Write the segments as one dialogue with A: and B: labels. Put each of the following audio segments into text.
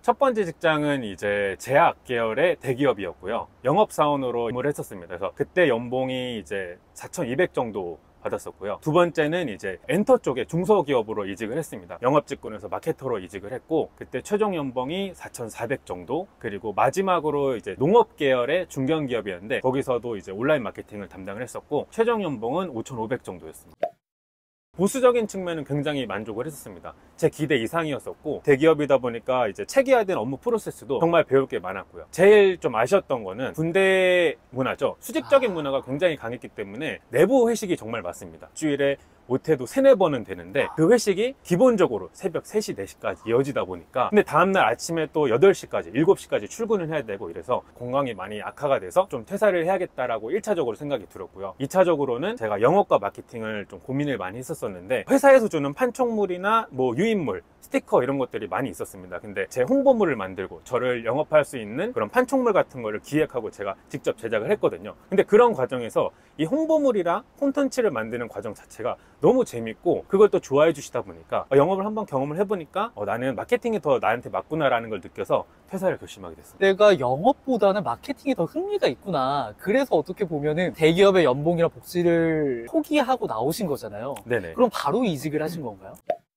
A: 첫 번째 직장은 이제 제약 계열의 대기업이었고요. 영업사원으로 근무를 했었습니다. 그래서 그때 연봉이 이제 4,200 정도 받았었고요. 두 번째는 이제 엔터 쪽에 중소기업으로 이직을 했습니다. 영업직군에서 마케터로 이직을 했고, 그때 최종 연봉이 4,400 정도. 그리고 마지막으로 이제 농업 계열의 중견기업이었는데, 거기서도 이제 온라인 마케팅을 담당을 했었고, 최종 연봉은 5,500 정도였습니다. 보수적인 측면은 굉장히 만족을 했었습니다. 제 기대 이상이었었고, 대기업이다 보니까 이제 체계화된 업무 프로세스도 정말 배울 게 많았고요. 제일 좀 아쉬웠던 거는 군대 문화죠. 수직적인 문화가 굉장히 강했기 때문에 내부 회식이 정말 많습니다. 일주일에 못해도 3-4번은 되는데, 그 회식이 기본적으로 새벽 3시, 4시까지 이어지다 보니까, 근데 다음날 아침에 또 8시까지, 7시까지 출근을 해야 되고 이래서 건강이 많이 악화가 돼서 좀 퇴사를 해야겠다라고 1차적으로 생각이 들었고요. 2차적으로는 제가 영업과 마케팅을 좀 고민을 많이 했었는데, 회사에서 주는 판촉물이나 뭐 유인물, 스티커 이런 것들이 많이 있었습니다. 근데 제 홍보물을 만들고 저를 영업할 수 있는 그런 판촉물 같은 거를 기획하고 제가 직접 제작을 했거든요. 근데 그런 과정에서 이 홍보물이랑 콘텐츠를 만드는 과정 자체가 너무 재밌고, 그걸 또 좋아해 주시다 보니까 영업을 한번 경험을 해보니까 나는 마케팅이 더 나한테 맞구나 라는 걸 느껴서 퇴사를 결심하게 됐습니다.
B: 내가 영업보다는 마케팅에 더 흥미가 있구나. 그래서 어떻게 보면은 대기업의 연봉이랑 복지를 포기하고 나오신 거잖아요.
A: 네네.
B: 그럼 바로 이직을 하신 건가요?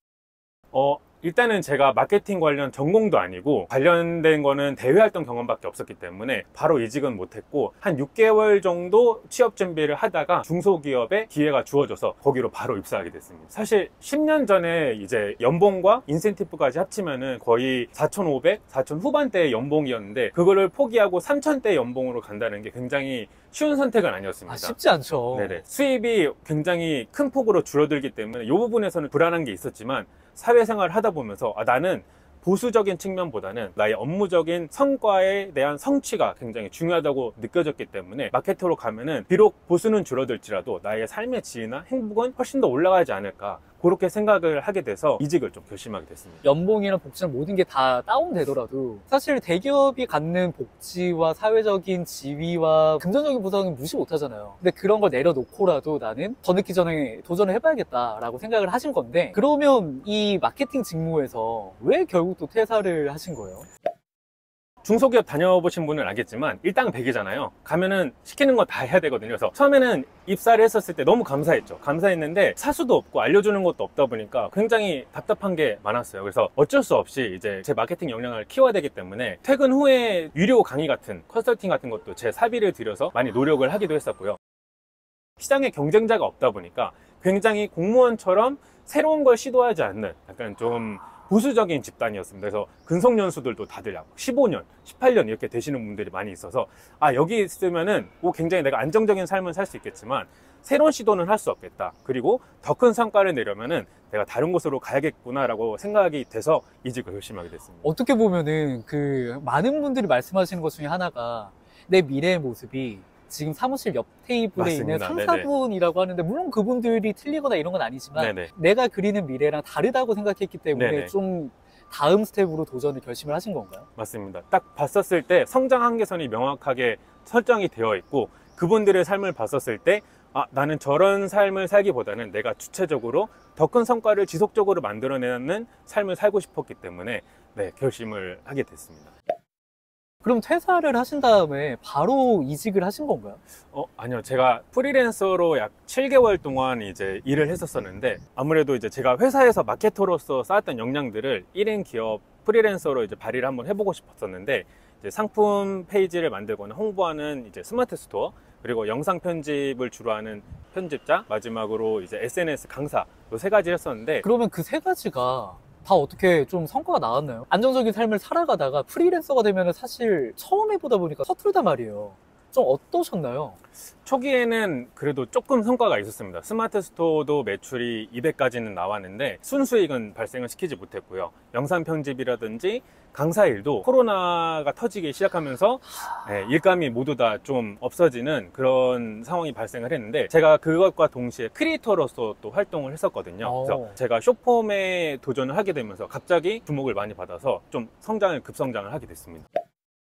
A: 일단은 제가 마케팅 관련 전공도 아니고 관련된 거는 대외 활동 경험밖에 없었기 때문에 바로 이직은 못했고, 한 6개월 정도 취업 준비를 하다가 중소기업에 기회가 주어져서 거기로 바로 입사하게 됐습니다. 사실 10년 전에 이제 연봉과 인센티브까지 합치면은 거의 4,500, 4,000 후반대의 연봉이었는데, 그거를 포기하고 3,000대 연봉으로 간다는 게 굉장히 쉬운 선택은 아니었습니다.
B: 쉽지 않죠.
A: 네네. 수입이 굉장히 큰 폭으로 줄어들기 때문에 이 부분에서는 불안한 게 있었지만, 사회생활을 하다 보면서 나는 보수적인 측면보다는 나의 업무적인 성과에 대한 성취가 굉장히 중요하다고 느껴졌기 때문에, 마케터로 가면은 비록 보수는 줄어들지라도 나의 삶의 질이나 행복은 훨씬 더 올라가지 않을까, 그렇게 생각을 하게 돼서 이직을 좀 결심하게 됐습니다.
B: 연봉이나 복지나 모든 게 다 다운되더라도 사실 대기업이 갖는 복지와 사회적인 지위와 금전적인 보상은 무시 못하잖아요. 근데 그런 걸 내려놓고라도 나는 더 늦기 전에 도전을 해봐야겠다라고 생각을 하신 건데, 그러면 이 마케팅 직무에서 왜 결국 또 퇴사를 하신 거예요?
A: 중소기업 다녀보신 분은 알겠지만 일당백이잖아요. 가면은 시키는 거 다 해야 되거든요. 그래서 처음에는 입사를 했었을 때 너무 감사했죠. 감사했는데 사수도 없고 알려주는 것도 없다 보니까 굉장히 답답한 게 많았어요. 그래서 어쩔 수 없이 이제 제 마케팅 역량을 키워야 되기 때문에 퇴근 후에 유료 강의 같은 컨설팅 같은 것도 제 사비를 들여서 많이 노력을 하기도 했었고요. 시장에 경쟁자가 없다 보니까 굉장히 공무원처럼 새로운 걸 시도하지 않는 약간 좀 보수적인 집단이었습니다. 그래서 근속연수들도 다들 15년, 18년 이렇게 되시는 분들이 많이 있어서 여기 있으면은 굉장히 내가 안정적인 삶을 살 수 있겠지만 새로운 시도는 할 수 없겠다. 그리고 더 큰 성과를 내려면은 내가 다른 곳으로 가야겠구나라고 생각이 돼서 이직을 결심하게 됐습니다.
B: 어떻게 보면은 그 많은 분들이 말씀하시는 것 중에 하나가 내 미래의 모습이 지금 사무실 옆 테이블에 있는
A: 맞습니다.
B: 상사분이라고 하는데, 물론 그분들이 틀리거나 이런 건 아니지만
A: 네네.
B: 내가 그리는 미래랑 다르다고 생각했기 때문에
A: 네네.
B: 좀 다음 스텝으로 도전을 결심을 하신 건가요?
A: 맞습니다. 딱 봤었을 때 성장 한계선이 명확하게 설정이 되어 있고, 그분들의 삶을 봤었을 때 나는 저런 삶을 살기보다는 내가 주체적으로 더 큰 성과를 지속적으로 만들어내는 삶을 살고 싶었기 때문에 결심을 하게 됐습니다.
B: 그럼 퇴사를 하신 다음에 바로 이직을 하신 건가요?
A: 아니요. 제가 프리랜서로 약 7개월 동안 이제 일을 했었었는데, 아무래도 이제 제가 회사에서 마케터로서 쌓았던 역량들을 1인 기업 프리랜서로 이제 발휘를 한번 해보고 싶었었는데, 이제 상품 페이지를 만들거나 홍보하는 이제 스마트 스토어, 그리고 영상 편집을 주로 하는 편집자, 마지막으로 이제 SNS 강사, 이 3가지를 했었는데,
B: 그러면 그 3가지가 다 어떻게 좀 성과가 나왔나요? 안정적인 삶을 살아가다가 프리랜서가 되면 사실 처음 해보다 보니까 서툴단 말이에요. 좀 어떠셨나요?
A: 초기에는 그래도 조금 성과가 있었습니다. 스마트 스토어도 매출이 200까지는 나왔는데 순수익은 발생을 시키지 못했고요. 영상 편집이라든지 강사 일도 코로나가 터지기 시작하면서 일감이 모두 다 좀 없어지는 그런 상황이 발생을 했는데, 제가 그것과 동시에 크리에이터로서 또 활동을 했었거든요. 그래서 제가 숏폼에 도전을 하게 되면서 갑자기 주목을 많이 받아서 좀 급성장을 하게 됐습니다.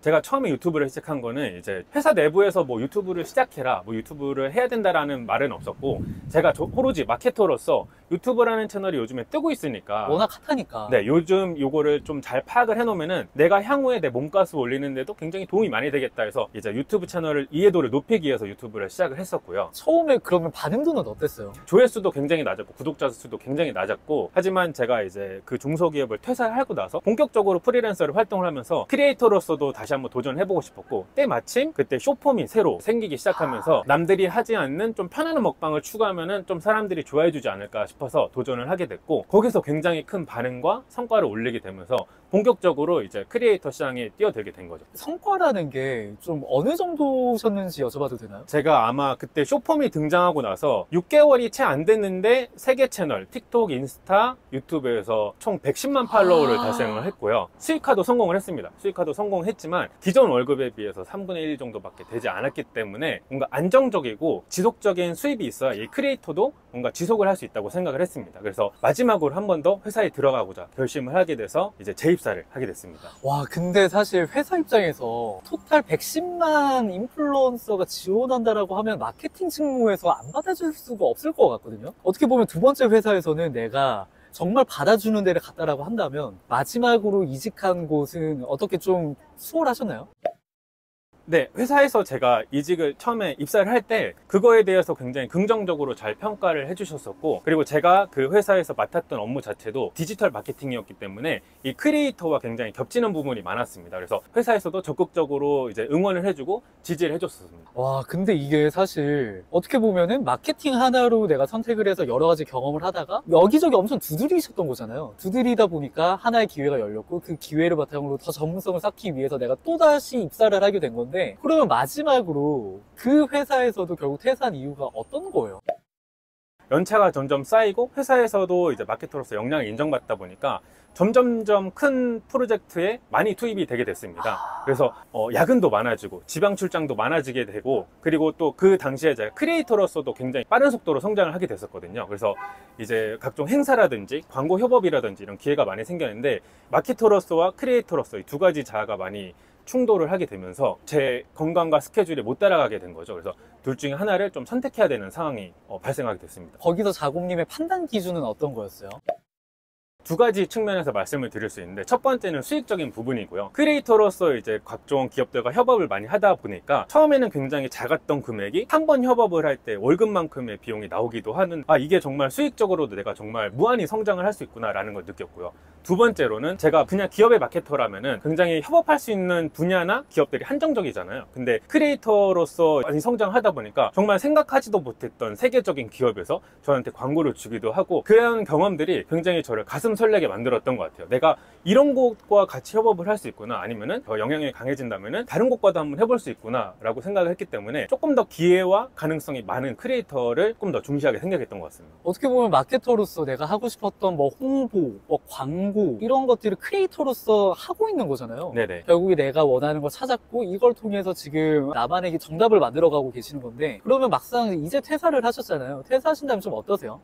A: 제가 처음에 유튜브를 시작한 거는 이제 회사 내부에서 뭐 유튜브를 시작해라, 뭐 유튜브를 해야 된다라는 말은 없었고, 제가 오로지 마케터로서 유튜브라는 채널이 요즘에 뜨고 있으니까,
B: 워낙 핫하니까.
A: 네, 요즘 요거를 좀 잘 파악을 해놓으면은 내가 향후에 내 몸값을 올리는데도 굉장히 도움이 많이 되겠다 해서 이제 유튜브 채널을 이해도를 높이기 위해서 유튜브를 시작을 했었고요.
B: 처음에 그러면 반응도는 어땠어요?
A: 조회수도 굉장히 낮았고 구독자 수도 굉장히 낮았고, 하지만 제가 이제 그 중소기업을 퇴사하고 나서 본격적으로 프리랜서로 활동을 하면서 크리에이터로서도 다시 한번 도전해보고 싶었고, 때마침 그때 쇼폼이 새로 생기기 시작하면서 남들이 하지 않는 좀 편안한 먹방을 추구하면은 좀 사람들이 좋아해주지 않을까 싶어서 도전을 하게 됐고, 거기서 굉장히 큰 반응과 성과를 올리게 되면서 본격적으로 이제 크리에이터 시장에 뛰어들게 된 거죠.
B: 성과라는 게 좀 어느 정도셨는지 여쭤봐도 되나요?
A: 제가 아마 그때 쇼폼이 등장하고 나서 6개월이 채 안 됐는데 3개 채널, 틱톡, 인스타, 유튜브에서 총 110만 팔로워를 달성을 했고요. 수익화도 성공을 했습니다. 수익화도 성공했지만 기존 월급에 비해서 3분의 1 정도밖에 되지 않았기 때문에 뭔가 안정적이고 지속적인 수입이 있어야 이 크리에이터도 뭔가 지속을 할 수 있다고 생각을 했습니다. 그래서 마지막으로 한 번 더 회사에 들어가고자 결심을 하게 돼서 이제 재입사를 하게 됐습니다.
B: 와, 근데 사실 회사 입장에서 토탈 110만 인플루언서가 지원한다라고 하면 마케팅 직무에서 안 받아줄 수가 없을 것 같거든요. 어떻게 보면 두 번째 회사에서는 내가 정말 받아주는 데를 갔다라고 한다면 마지막으로 이직한 곳은 어떻게 좀 수월하셨나요?
A: 네, 회사에서 제가 이직을 처음에 입사를 할 때 그거에 대해서 굉장히 긍정적으로 잘 평가를 해주셨었고, 그리고 제가 그 회사에서 맡았던 업무 자체도 디지털 마케팅이었기 때문에 이 크리에이터와 굉장히 겹치는 부분이 많았습니다. 그래서 회사에서도 적극적으로 이제 응원을 해주고 지지를 해줬었습니다.
B: 와, 근데 이게 사실 어떻게 보면은 마케팅 하나로 내가 선택을 해서 여러 가지 경험을 하다가 여기저기 엄청 두드리셨던 거잖아요. 두드리다 보니까 하나의 기회가 열렸고, 그 기회를 바탕으로 더 전문성을 쌓기 위해서 내가 또다시 입사를 하게 된 건데, 그러면 마지막으로 그 회사에서도 결국 퇴사한 이유가 어떤 거예요?
A: 연차가 점점 쌓이고 회사에서도 이제 마케터로서 역량을 인정받다 보니까 점점점 큰 프로젝트에 많이 투입이 되게 됐습니다. 그래서 야근도 많아지고 지방 출장도 많아지게 되고, 그리고 또 그 당시에 제가 크리에이터로서도 굉장히 빠른 속도로 성장을 하게 됐었거든요. 그래서 이제 각종 행사라든지 광고 협업이라든지 이런 기회가 많이 생겼는데, 마케터로서와 크리에이터로서 이 두 가지 자아가 많이 충돌을 하게 되면서 제 건강과 스케줄이 못 따라가게 된 거죠. 그래서 둘 중에 하나를 좀 선택해야 되는 상황이 발생하게 됐습니다.
B: 거기서 자곰님의 판단 기준은 어떤 거였어요?
A: 두 가지 측면에서 말씀을 드릴 수 있는데, 첫 번째는 수익적인 부분이고요. 크리에이터로서 이제 각종 기업들과 협업을 많이 하다 보니까 처음에는 굉장히 작았던 금액이 한 번 협업을 할 때 월급만큼의 비용이 나오기도 하는, 이게 정말 수익적으로도 내가 정말 무한히 성장을 할 수 있구나 라는 걸 느꼈고요. 두 번째로는 제가 그냥 기업의 마케터라면은 굉장히 협업할 수 있는 분야나 기업들이 한정적이잖아요. 근데 크리에이터로서 많이 성장하다 보니까 정말 생각하지도 못했던 세계적인 기업에서 저한테 광고를 주기도 하고, 그런 경험들이 굉장히 저를 가슴 설레게 만들었던 것 같아요. 내가 이런 곳과 같이 협업을 할 수 있구나, 아니면은 더 영향이 강해진다면은 다른 곳과도 한번 해볼 수 있구나 라고 생각을 했기 때문에 조금 더 기회와 가능성이 많은 크리에이터를 조금 더 중시하게 생각했던 것 같습니다.
B: 어떻게 보면 마케터로서 내가 하고 싶었던 뭐 홍보, 뭐 광고 이런 것들을 크리에이터로서 하고 있는 거잖아요.
A: 네네.
B: 결국에 내가 원하는 걸 찾았고 이걸 통해서 지금 나만에게 정답을 만들어가고 계시는 건데, 그러면 막상 이제 퇴사를 하셨잖아요. 퇴사하신다면 좀 어떠세요?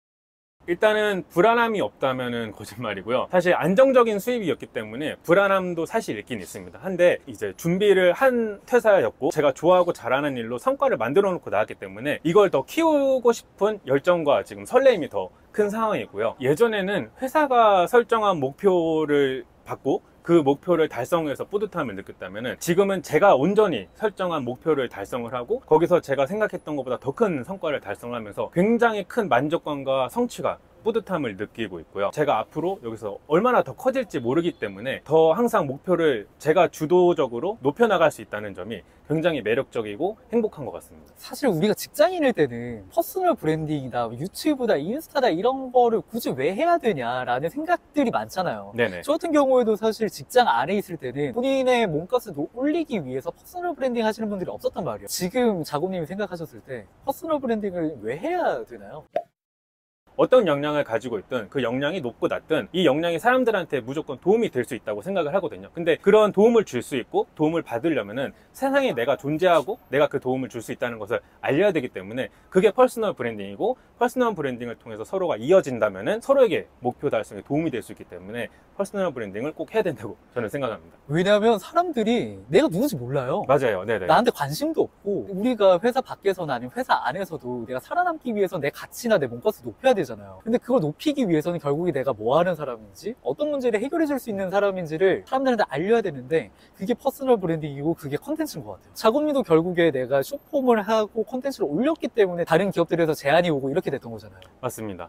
A: 일단은 불안함이 없다면은 거짓말이고요. 사실 안정적인 수입이었기 때문에 불안함도 사실 있긴 있습니다. 한데 이제 준비를 한 퇴사였고, 제가 좋아하고 잘하는 일로 성과를 만들어 놓고 나왔기 때문에 이걸 더 키우고 싶은 열정과 지금 설레임이 더 큰 상황이고요. 예전에는 회사가 설정한 목표를 받고 그 목표를 달성해서 뿌듯함을 느꼈다면은, 지금은 제가 온전히 설정한 목표를 달성을 하고 거기서 제가 생각했던 것보다 더 큰 성과를 달성하면서 굉장히 큰 만족감과 성취감, 뿌듯함을 느끼고 있고요. 제가 앞으로 여기서 얼마나 더 커질지 모르기 때문에 더 항상 목표를 제가 주도적으로 높여나갈 수 있다는 점이 굉장히 매력적이고 행복한 것 같습니다.
B: 사실 우리가 직장인일 때는 퍼스널 브랜딩이다, 유튜브다, 인스타다 이런 거를 굳이 왜 해야 되냐라는 생각들이 많잖아요.
A: 네네.
B: 저 같은 경우에도 사실 직장 안에 있을 때는 본인의 몸값을 올리기 위해서 퍼스널 브랜딩 하시는 분들이 없었단 말이에요. 지금 자곰님이 생각하셨을 때 퍼스널 브랜딩을 왜 해야 되나요?
A: 어떤 역량을 가지고 있든 그 역량이 높고 낮든 이 역량이 사람들한테 무조건 도움이 될 수 있다고 생각을 하거든요. 근데 그런 도움을 줄 수 있고 도움을 받으려면은 세상에 내가 존재하고 내가 그 도움을 줄 수 있다는 것을 알려야 되기 때문에 그게 퍼스널 브랜딩이고, 퍼스널 브랜딩을 통해서 서로가 이어진다면은 서로에게 목표 달성에 도움이 될 수 있기 때문에 퍼스널 브랜딩을 꼭 해야 된다고 저는 생각합니다.
B: 왜냐하면 사람들이 내가 누군지 몰라요.
A: 맞아요. 네네.
B: 나한테 관심도 없고, 우리가 회사 밖에서나 아니면 회사 안에서도 내가 살아남기 위해서 내 가치나 내 몸값을 높여야 되잖아요. 근데 그걸 높이기 위해서는 결국에 내가 뭐 하는 사람인지, 어떤 문제를 해결해 줄 수 있는 사람인지를 사람들한테 알려야 되는데, 그게 퍼스널 브랜딩이고 그게 컨텐츠인 것 같아요. 작업미도 결국에 내가 쇼폼을 하고 컨텐츠를 올렸기 때문에 다른 기업들에서 제안이 오고 이렇게 됐던 거잖아요.
A: 맞습니다.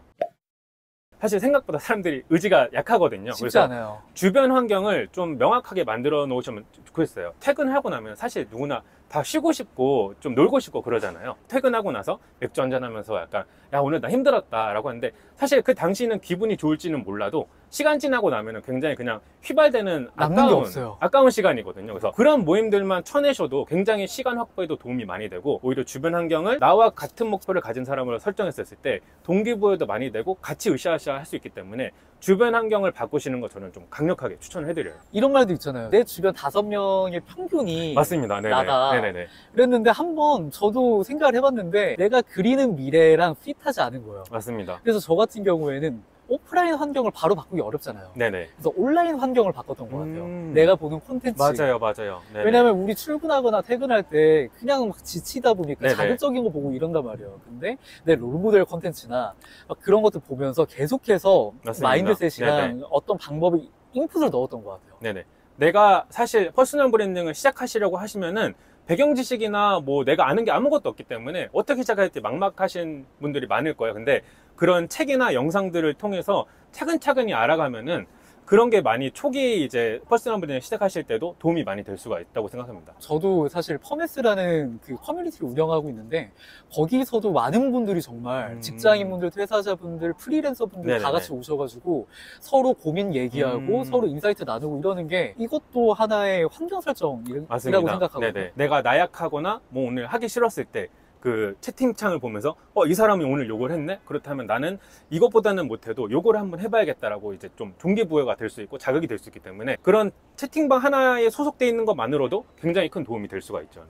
A: 사실 생각보다 사람들이 의지가 약하거든요.
B: 쉽지
A: 그래서
B: 않아요.
A: 주변 환경을 좀 명확하게 만들어 놓으시면 좋겠어요. 퇴근하고 나면 사실 누구나 다 쉬고 싶고 좀 놀고 싶고 그러잖아요. 퇴근하고 나서 맥주 한잔하면서 약간 야 오늘 나 힘들었다 라고 하는데, 사실 그 당시는 기분이 좋을지는 몰라도 시간 지나고 나면은 굉장히 그냥 휘발되는
B: 남는 게 없어요.
A: 아까운 시간이거든요. 그래서 그런 모임들만 쳐내셔도 굉장히 시간 확보에도 도움이 많이 되고, 오히려 주변 환경을 나와 같은 목표를 가진 사람으로 설정했을 때 동기부여도 많이 되고 같이 으쌰으쌰 할 수 있기 때문에 주변 환경을 바꾸시는 거 저는 좀 강력하게 추천을 해드려요.
B: 이런 말도 있잖아요. 내 주변 5명의 평균이
A: 맞습니다. 네네.
B: 나다.
A: 네네네.
B: 그랬는데 한번 저도 생각을 해봤는데 내가 그리는 미래랑 핏하지 않은 거예요.
A: 맞습니다.
B: 그래서 저 같은 경우에는 오프라인 환경을 바로 바꾸기 어렵잖아요.
A: 네네.
B: 그래서 온라인 환경을 바꿨던 것 같아요. 내가 보는 콘텐츠.
A: 맞아요. 네네.
B: 왜냐면 우리 출근하거나 퇴근할 때 그냥 막 지치다 보니까
A: 네네.
B: 자극적인 거 보고 이런단 말이에요. 근데 내 롤모델 콘텐츠나 막 그런 것들 보면서 계속해서
A: 맞습니다.
B: 마인드셋이랑
A: 네네.
B: 어떤 방법을 인풋을 넣었던 것 같아요.
A: 네네. 내가 사실 퍼스널 브랜딩을 시작하시려고 하시면은 배경 지식이나 뭐 내가 아는 게 아무것도 없기 때문에 어떻게 시작할지 막막하신 분들이 많을 거예요. 근데 그런 책이나 영상들을 통해서 차근차근히 알아가면은 그런 게 많이 초기 이제 퍼스널 브랜딩 시작하실 때도 도움이 많이 될 수가 있다고 생각합니다.
B: 저도 사실 퍼메스라는 그 커뮤니티를 운영하고 있는데 거기서도 많은 분들이 정말 직장인분들, 퇴사자분들, 프리랜서분들
A: 네네네.
B: 다 같이 오셔가지고 서로 고민 얘기하고 서로 인사이트 나누고 이러는 게 이것도 하나의 환경 설정이라고
A: 맞습니다.
B: 생각하거든요.
A: 네네. 내가 나약하거나 뭐 오늘 하기 싫었을 때 그 채팅창을 보면서 이 사람이 오늘 욕을 했네? 그렇다면 나는 이것보다는 못해도 욕을 한번 해봐야겠다라고 이제 좀 동기부여가 될 수 있고 자극이 될 수 있기 때문에 그런 채팅방 하나에 소속돼 있는 것만으로도 굉장히 큰 도움이 될 수가 있죠.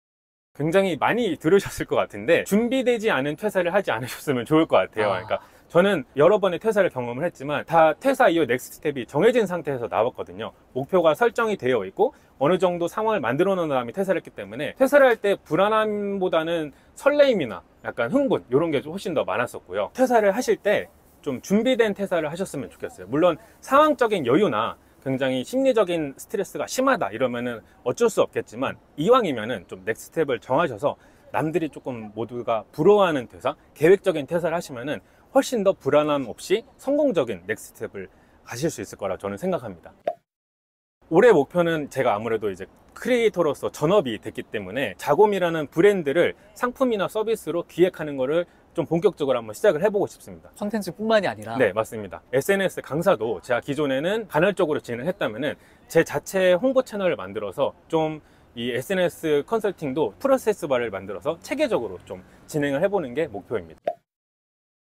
A: 굉장히 많이 들으셨을 것 같은데 준비되지 않은 퇴사를 하지 않으셨으면 좋을 것 같아요. 그러니까 저는 여러 번의 퇴사를 경험을 했지만 다 퇴사 이후 넥스트 스텝이 정해진 상태에서 나왔거든요. 목표가 설정이 되어 있고 어느 정도 상황을 만들어 놓은 다음에 퇴사를 했기 때문에 퇴사를 할 때 불안함보다는 설레임이나 약간 흥분 이런 게 훨씬 더 많았었고요. 퇴사를 하실 때 좀 준비된 퇴사를 하셨으면 좋겠어요. 물론 상황적인 여유나 굉장히 심리적인 스트레스가 심하다 이러면은 어쩔 수 없겠지만 이왕이면은 좀 넥스트 스텝을 정하셔서 남들이 조금 모두가 부러워하는 퇴사, 계획적인 퇴사를 하시면은 훨씬 더 불안함 없이 성공적인 넥스트 스텝을 가실 수 있을 거라 저는 생각합니다. 올해 목표는 제가 아무래도 이제 크리에이터로서 전업이 됐기 때문에 자곰이라는 브랜드를 상품이나 서비스로 기획하는 거를 좀 본격적으로 한번 시작을 해보고 싶습니다.
B: 컨텐츠뿐만이 아니라
A: 네, 맞습니다. SNS 강사도 제가 기존에는 간헐적으로 진행했다면은 제 자체 홍보 채널을 만들어서 좀 이 SNS 컨설팅도 프로세스 바를 만들어서 체계적으로 좀 진행을 해보는 게 목표입니다.